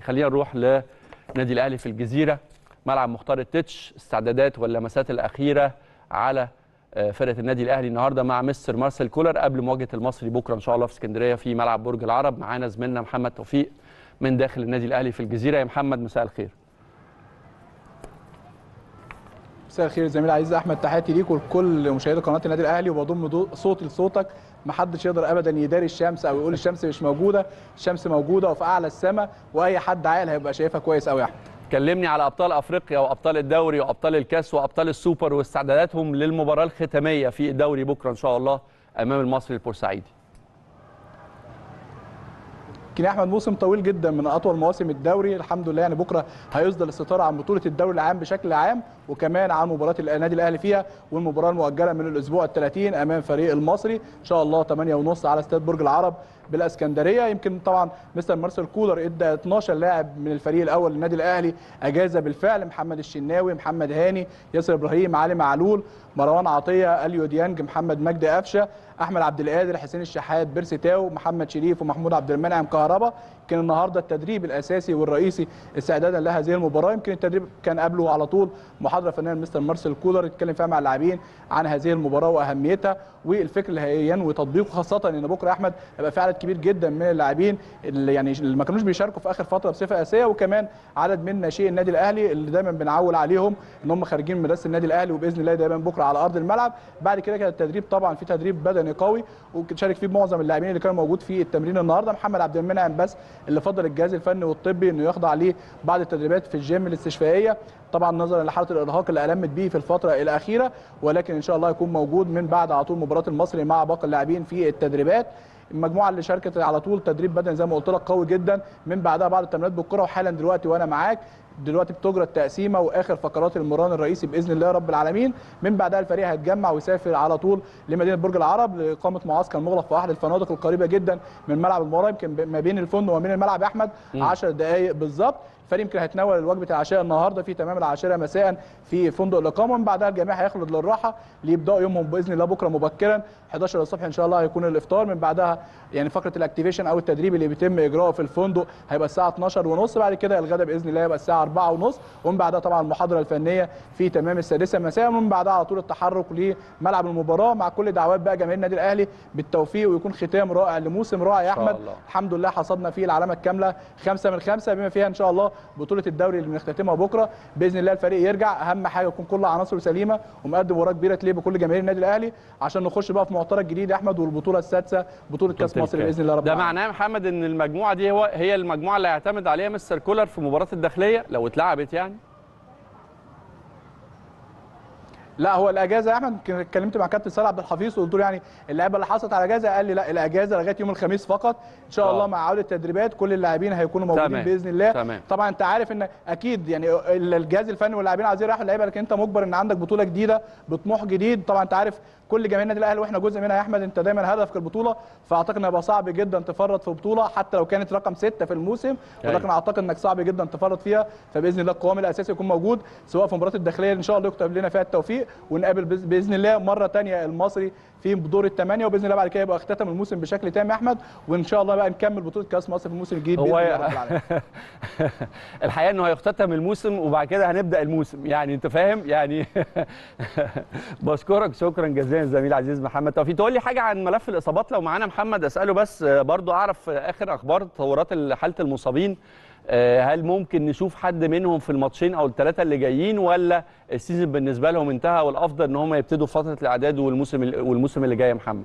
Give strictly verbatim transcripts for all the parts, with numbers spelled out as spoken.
خلينا نروح لنادي الاهلي في الجزيره، ملعب مختار التتش، استعدادات واللمسات الاخيره على فرقه النادي الاهلي النهارده مع مستر مارسيل كولر قبل مواجهه المصري بكره ان شاء الله في اسكندريه في ملعب برج العرب. معانا زميلنا محمد توفيق من داخل النادي الاهلي في الجزيره. يا محمد مساء الخير. مساء الخير زميلي عزيز احمد، تحياتي ليك ولكل مشاهدي قناه النادي الاهلي، وبضم صوتي لصوتك. ما حدش يقدر ابدا يداري الشمس او يقول الشمس مش موجوده، الشمس موجوده وفي اعلى السماء، واي حد عاقل هيبقى شايفها كويس قوي يا احمد. كلمني على ابطال افريقيا وابطال الدوري وابطال الكاس وابطال السوبر واستعداداتهم للمباراه الختاميه في الدوري بكره ان شاء الله امام المصري البورسعيدي. يمكن يا احمد موسم طويل جدا من اطول مواسم الدوري، الحمد لله يعني بكره هيصدر الستاره عن بطوله الدوري العام بشكل عام، وكمان عن مباراه النادي الاهلي فيها، والمباراه المؤجله من الاسبوع الثلاثين امام فريق المصري ان شاء الله ثمانية وثلاثين على استاد برج العرب بالاسكندريه. يمكن طبعا مستر مارسيل كولر ادى اثناشر لاعب من الفريق الاول للنادي الاهلي اجازه بالفعل، محمد الشناوي، محمد هاني، ياسر ابراهيم، علي معلول، مروان عطيه، اليو ديانج، محمد مجدي قفشه، احمد عبد القادر، حسين الشحات، بيرسي تاو، محمد شريف، ومحمود عبد المنعم كهربا. كان النهارده التدريب الاساسي والرئيسي استعدادا لهذه المباراه. يمكن التدريب كان قبله على طول محاضره فنيه لمستر مارسيل كولر يتكلم فيها مع اللاعبين عن هذه المباراه واهميتها والفكر اللي هينوي تطبيقه، خاصه ان بكره يا احمد هيبقى في عدد كبير جدا من اللاعبين اللي يعني اللي ما كانوش بيشاركوا في اخر فتره بصفه اساسيه، وكمان عدد من ناشئي النادي الاهلي اللي دايما بنعول عليهم ان هم خارجين من مدرسه النادي الاهلي، وباذن الله دايما بكره على ارض الملعب. بعد كده كان التدريب طبعا في تدريب بدني قوي وشارك فيه معظم اللاعبين اللي كانوا موجود في التمرين النهارده. محمد عبد المنعم بس اللي فضل الجهاز الفني والطبي انه يخضع ليه بعض التدريبات في الجيم الاستشفائيه، طبعا نظرا لحاله الارهاق اللي المت بيه في الفتره الاخيره، ولكن ان شاء الله يكون موجود من بعد على طول مباراه المصري مع باقي اللاعبين في التدريبات. المجموعه اللي شاركت على طول تدريب بدني زي ما قلت لك قوي جدا، من بعدها بعض التمرينات بالكره، وحالا دلوقتي وانا معاك دلوقتي بتجرى التقسيمه واخر فقرات المران الرئيسي باذن الله رب العالمين. من بعدها الفريق هيتجمع ويسافر على طول لمدينه برج العرب لاقامه معسكر مغلق في احد الفنادق القريبه جدا من ملعب المباراه، يمكن ما بين الفندق وما بين الملعب يا احمد عشر دقائق بالظبط. الفريق يمكن هيتناول وجبه العشاء النهارده في تمام العاشره مساء في فندق الاقامه، ومن بعدها الجميع هيخلد للراحه ليبداوا يومهم باذن الله بكره مبكرا حداشر الصبح ان شاء الله هيكون الافطار. من بعدها يعني فقره الاكتيفيشن او التدريب اللي بيتم اجراؤه في الفندق هيبقى الساعه اتناشر وثلاثين، بعد كده الغداء باذن الله هيبقى الساعه اربعة وثلاثين، ومن بعدها طبعا المحاضره الفنيه في تمام السادسه مساء، ومن بعدها على طول التحرك لملعب المباراه مع كل دعوات بقى جماهير النادي الاهلي بالتوفيق، ويكون ختام رائع لموسم رائع يا احمد. الحمد لله حصدنا فيه العلامه الكامله خمسة من خمسة، بما فيها ان شاء الله بطوله الدوري اللي بنختتمها بكره باذن الله. الفريق يرجع، اهم حاجه يكون كل عناصره سليمه ومقدم مباراه كبيره تليق بكل جماهير النادي الاهلي عشان نخش بقى في معترك جديد يا احمد، والبطوله السادسه بطوله كاس مصر باذن الله رب العالمين. ده معناه يا محمد ان المجموعه دي هو هي المجموعه اللي هيعتمد عليها مستر كولر في مباراه الداخليه لو اتلعبت يعني؟ لا هو الاجازه يا احمد، اتكلمت مع كابتن صالح عبد الحفيظ وقلت له يعني اللعيبه اللي حصلت على اجازه، قال لي لا الاجازه لغايه يوم الخميس فقط ان شاء أوه. الله مع عوده التدريبات كل اللاعبين هيكونوا موجودين تمام. باذن الله تمام. طبعا انت عارف ان اكيد يعني الجهاز الفني واللاعبين عايزين يريحوا اللعيبه، لكن انت مجبر ان عندك بطوله جديده بطموح جديد. طبعا انت عارف كل جماهير النادي الاهلي واحنا جزء منها يا احمد، انت دايما هدفك البطوله، فاعتقد ان هيبقى صعب جدا تفرط في بطوله حتى لو كانت رقم ستة في الموسم، ولكن اعتقد انك صعب جدا تفرط فيها. فباذن الله القوام الاساسي يكون موجود سواء في مباراه الداخليه ان شاء الله يكتب لنا فيها التوفيق، ونقابل باذن الله مره ثانيه المصري في دور الثمانيه، وباذن الله بعد كده يبقى اختتم الموسم بشكل تام يا احمد، وان شاء الله بقى نكمل بطوله كاس مصر في الموسم الجديد باذن الله رب العالمين. الحقيقه انه هيختتم الموسم وبعد كده هنبدا الموسم، يعني انت فاهم يعني. بشكرك شكرا جزيلا زميل عزيز محمد توفيق. تقول لي حاجه عن ملف الاصابات لو معانا محمد اساله، بس برضو اعرف اخر اخبار تطورات حاله المصابين، هل ممكن نشوف حد منهم في الماتشين او الثلاثه اللي جايين، ولا السيزون بالنسبه لهم انتهى والافضل ان هم يبتدوا فتره الاعداد والموسم والموسم اللي جاي يا محمد؟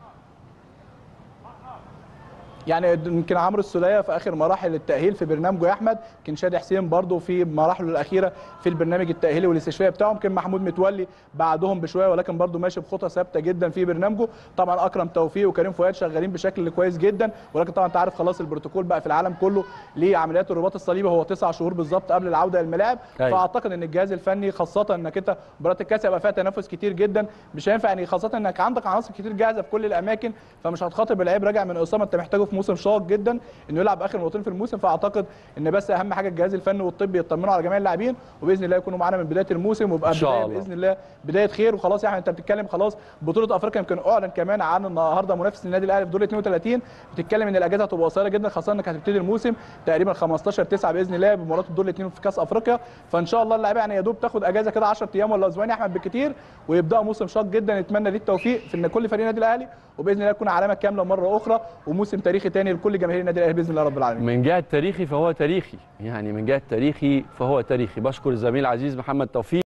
يعني يمكن عمرو السوليه في اخر مراحل التاهيل في برنامجه يا احمد، يمكن شادي حسين برضه في مراحله الاخيره في البرنامج التاهيلي والاستشفائي بتاعهم، يمكن محمود متولي بعدهم بشويه ولكن برضه ماشي بخطى ثابته جدا في برنامجه. طبعا اكرم توفيق وكريم فؤاد شغالين بشكل كويس جدا، ولكن طبعا انت عارف خلاص البروتوكول بقى في العالم كله لعمليات الرباط الصليبي هو تسع شهور بالظبط قبل العوده للملاعب. فاعتقد ان الجهاز الفني خاصه انك انت مباراه الكاس هيبقى فيها تنافس كتير جدا، مش هينفع يعني خاصه انك عندك عناصر كتير جاهزه في كل الاماكن، فمش هتخاطب اللعيب راجع من اصابه انت محتاجه نشوف موسم شاق جدا انه يلعب اخر مرتين في الموسم. فاعتقد ان بس اهم حاجه الجهاز الفني والطبي يطمنوا على جميع اللاعبين، وباذن الله يكونوا معانا من بدايه الموسم، ويبقى بدايه باذن الله بدايه خير. وخلاص يعني انت بتتكلم خلاص بطوله افريقيا يمكن اعلن كمان عن النهارده منافس النادي الاهلي في دور اثنين وثلاثين، بتتكلم ان الاجازه هتبقى قصيره جدا، خاصه انك هتبتدي الموسم تقريبا خمستاشر تسعة باذن الله بمباراه الدور الاثنين في كاس افريقيا. فان شاء الله اللاعبين يعني يا دوب تاخد اجازه كده عشرة ايام ولا اسبوعين يا احمد بالكثير، ويبداوا موسم شاق جدا. نتمنى ليه التوفيق في ان كل فريق النادي الاهلي، وباذن الله يكون علامه كامله مره اخرى وموسم تاريخي ثاني لكل جماهير النادي الاهلي باذن الله رب العالمين. من جهه تاريخي فهو تاريخي، يعني من جهه تاريخي فهو تاريخي. بشكر الزميل العزيز محمد توفيق.